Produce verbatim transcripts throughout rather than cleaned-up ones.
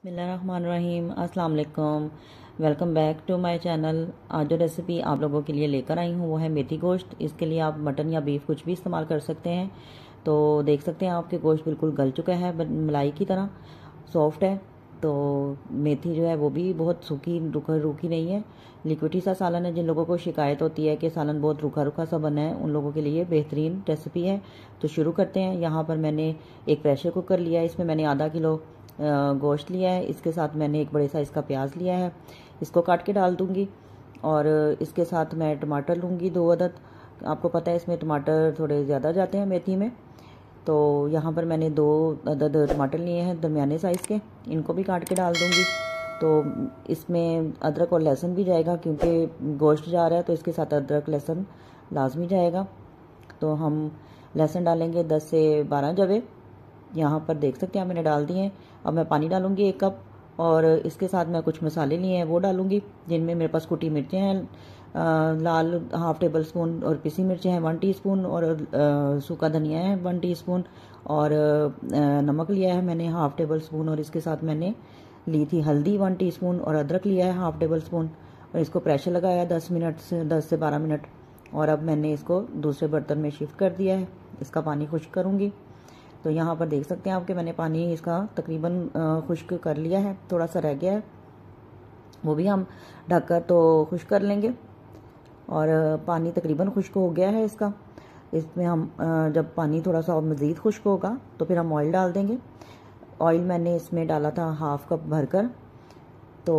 बिस्मिल्लाहिर्रहमानिर्रहीम। अस्सलाम वालेकुम। Welcome back to my channel. आज जो रेसिपी आप लोगों के लिए लेकर आई हूँ वो है मेथी गोश्त। इसके लिए आप मटन या बीफ कुछ भी इस्तेमाल कर सकते हैं। तो देख सकते हैं आपके गोश्त बिल्कुल गल चुका है, मलाई की तरह सॉफ्ट है। तो मेथी जो है वो भी बहुत सूखी रूखा रूखी नहीं है, लिक्विडी सा सालन है। जिन लोगों को शिकायत होती है कि सालन बहुत रूखा रूखा सा बना है, उन लोगों के लिए बेहतरीन रेसिपी है। तो शुरू करते हैं। यहाँ पर मैंने एक प्रेशर कुकर लिया है, इसमें मैंने आधा किलो गोश्त लिया है। इसके साथ मैंने एक बड़े साइज़ का प्याज लिया है, इसको काट के डाल दूंगी। और इसके साथ मैं टमाटर लूँगी दो अदद। आपको पता है इसमें टमाटर थोड़े ज़्यादा जाते हैं मेथी में। तो यहाँ पर मैंने दो अदद टमाटर लिए हैं दरमियाने साइज़ के, इनको भी काट के डाल दूँगी। तो इसमें अदरक और लहसुन भी जाएगा, क्योंकि गोश्त जा रहा है तो इसके साथ अदरक लहसुन लाजमी जाएगा। तो हम लहसुन डालेंगे दस से बारह जवे। यहाँ पर देख सकते हैं मैंने डाल दिए हैं। अब मैं पानी डालूंगी एक कप, और इसके साथ मैं कुछ मसाले लिए हैं वो डालूंगी, जिनमें मेरे पास कुटी मिर्चें हैं लाल हाफ टेबल स्पून, और पिसी मिर्चें हैं वन टीस्पून, और आ, सूखा धनिया है वन टीस्पून, और आ, नमक लिया है मैंने हाफ टेबल स्पून, और इसके साथ मैंने ली थी हल्दी वन टीस्पून, और अदरक लिया है हाफ टेबल स्पून। और इसको प्रेशर लगाया दस मिनट से दस से बारह मिनट। और अब मैंने इसको दूसरे बर्तन में शिफ्ट कर दिया है, इसका पानी खुश्क करूँगी। तो यहाँ पर देख सकते हैं आप कि मैंने पानी इसका तकरीबन खुश्क कर लिया है, थोड़ा सा रह गया है, वो भी हम ढककर तो खुश्क कर लेंगे। और पानी तकरीबन खुश्क हो गया है इसका। इसमें हम जब पानी थोड़ा सा और मज़ीद खुश्क होगा तो फिर हम ऑयल डाल देंगे। ऑयल मैंने इसमें डाला था हाफ कप भरकर। तो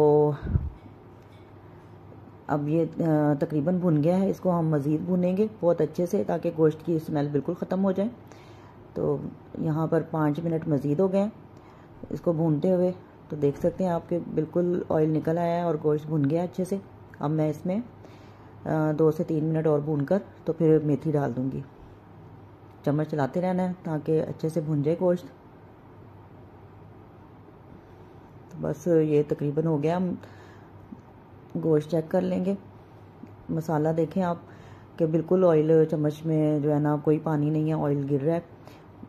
अब ये तकरीबन भुन गया है, इसको हम मज़ीद भुनेंगे बहुत अच्छे से, ताकि गोश्त की स्मेल बिल्कुल ख़त्म हो जाए। तो यहाँ पर पाँच मिनट मज़ीद हो गए इसको भूनते हुए। तो देख सकते हैं आपके बिल्कुल ऑयल निकल आया है और गोश्त भुन गया अच्छे से। अब मैं इसमें दो से तीन मिनट और भूनकर तो फिर मेथी डाल दूँगी। चम्मच चलाते रहना है ताकि अच्छे से भुन जाए गोश्त। तो बस ये तकरीबन हो गया। हम गोश्त चेक कर लेंगे। मसाला देखें आप कि बिल्कुल ऑयल चम्मच में जो है ना कोई पानी नहीं है, ऑयल गिर रहा है।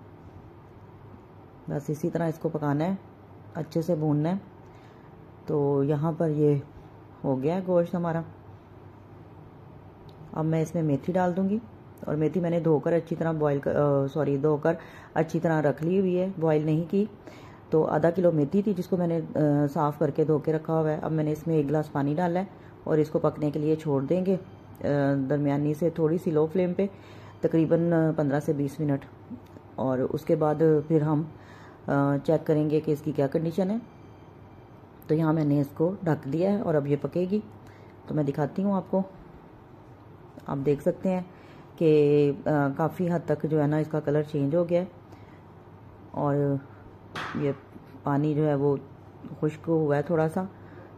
बस इसी तरह इसको पकाना है, अच्छे से भूनना है। तो यहाँ पर ये हो गया है गोश्त हमारा। अब मैं इसमें मेथी डाल दूँगी, और मेथी मैंने धोकर अच्छी तरह बॉईल कर सॉरी धोकर अच्छी तरह रख ली हुई है, बॉईल नहीं की। तो आधा किलो मेथी थी जिसको मैंने साफ़ करके धो के रखा हुआ है। अब मैंने इसमें एक गिलास पानी डाला है और इसको पकने के लिए छोड़ देंगे दरमियानी से थोड़ी सी लो फ्लेम पे, तकरीबन पंद्रह से बीस मिनट। और उसके बाद फिर हम चेक करेंगे कि इसकी क्या कंडीशन है। तो यहाँ मैंने इसको ढक दिया है और अब ये पकेगी। तो मैं दिखाती हूँ आपको। आप देख सकते हैं कि काफ़ी हद तक जो है ना इसका कलर चेंज हो गया है, और ये पानी जो है वो खुश्क हुआ है थोड़ा सा,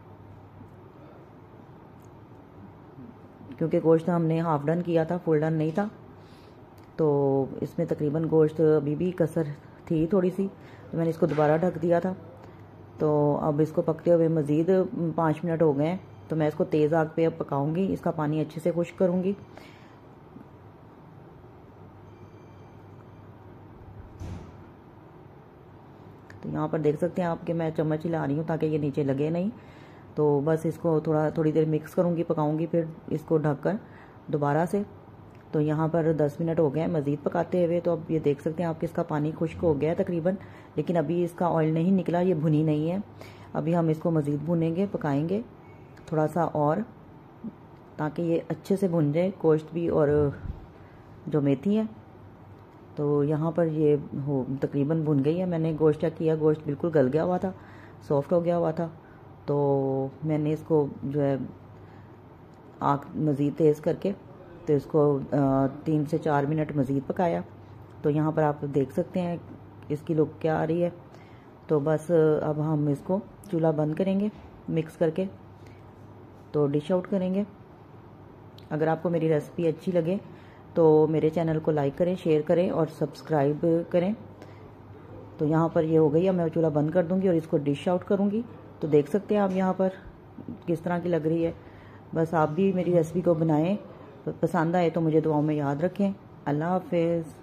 क्योंकि गोश्त हमने हाफ डन किया था, फुल डन नहीं था। तो इसमें तकरीबन गोश्त अभी भी कसर थी थोड़ी सी, तो मैंने इसको दोबारा ढक दिया था। तो अब इसको पकते हुए मज़ीद पाँच मिनट हो गए हैं। तो मैं इसको तेज़ आग पे अब पकाऊंगी, इसका पानी अच्छे से खुश्क करूंगी। तो यहाँ पर देख सकते हैं आप कि मैं चम्मच हिला रही हूँ ताकि ये नीचे लगे नहीं। तो बस इसको थोड़ा थोड़ी देर मिक्स करूँगी, पकाऊंगी, फिर इसको ढककर दोबारा से। तो यहाँ पर दस मिनट हो गए हैं मज़ीद पकाते हुए। तो अब ये देख सकते हैं आपके इसका पानी खुश्क हो गया है तकरीबन, लेकिन अभी इसका ऑयल नहीं निकला, ये भुनी नहीं है। अभी हम इसको मज़ीद भुनेंगे, पकाएंगे थोड़ा सा और, ताकि ये अच्छे से भुन जाए गोश्त भी और जो मेथी है। तो यहाँ पर ये हो तकरीबन भुन गई है। मैंने गोश्त चेक किया, गोश्त बिल्कुल गल गया हुआ था, सॉफ्ट हो गया हुआ था। तो मैंने इसको जो है आग मज़ीद तेज़ करके तो इसको तीन से चार मिनट मज़ीद पकाया। तो यहाँ पर आप देख सकते हैं इसकी लुक क्या आ रही है। तो बस अब हम इसको चूल्हा बंद करेंगे मिक्स करके, तो डिश आउट करेंगे। अगर आपको मेरी रेसिपी अच्छी लगे तो मेरे चैनल को लाइक करें, शेयर करें और सब्सक्राइब करें। तो यहाँ पर ये हो गई है, मैं चूल्हा बंद कर दूँगी और इसको डिश आउट करूँगी। तो देख सकते हैं आप यहाँ पर किस तरह की लग रही है। बस आप भी मेरी रेसिपी को बनाएं, पसंद आए तो मुझे दुआओं में याद रखें। अल्लाह हाफिज़।